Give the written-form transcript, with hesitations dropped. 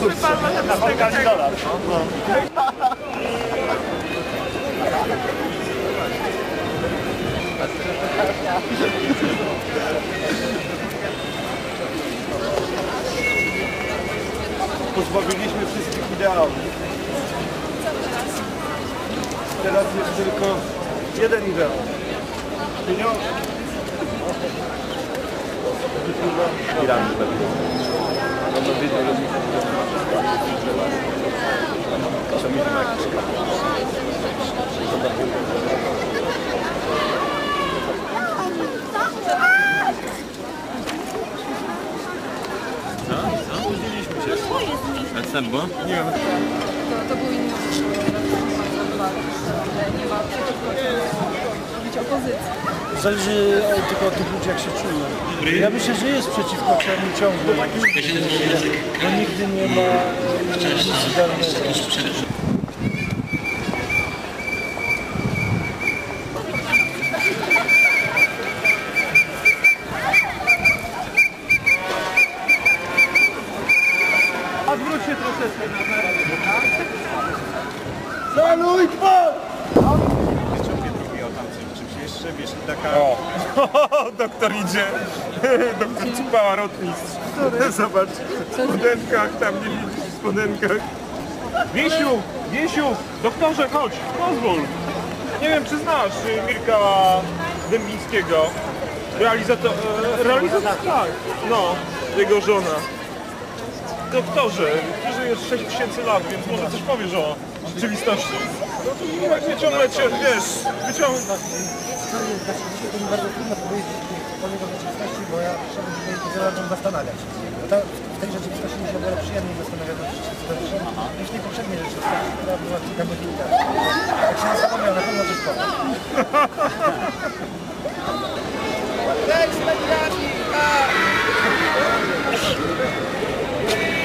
Pozbawiliśmy wszystkich ideałów. Teraz jest tylko jeden ideał. Pieniądze. Piramid pewnie. No widzę, że a co było? Nie wiem. To był inny nie ma robić opozycji. Zależy tylko od tych ludzi, jak się czują. Ja myślę, że jest przeciwko temu ciągle, bo nigdy nie ma nic idealnego. Odwróć się troszeczkę na Saluj pan! Wyciągnie drugi o tam czymś jeszcze, wiesz, taka... O! Doktor idzie, doktor Cupała, rotmistrz. Zobacz, w spodenkach, tam nie widzisz, w spodenkach. Wiesiu, Wiesiu, doktorze, chodź, pozwól. Nie wiem, czy znasz Mirka Dębińskiego. Realizator, tak, no, jego żona. Doktorze, ty żyjesz 6000 lat, więc może coś powiesz o rzeczywistości. No to jak nie ciągle cię, wiesz, wyciągnę. To mi bardzo trudno powiedzieć cokolwiek o rzeczywistości, bo ja chciałbym się tutaj wiele lat zastanawiać. W tej rzeczywistości mi się o wiele przyjemniej zastanawiać niż w tej poprzedniej rzeczywistości, która była kilka godzin temu. Jak się zastanawiam, na pewno coś powiem. Cześć,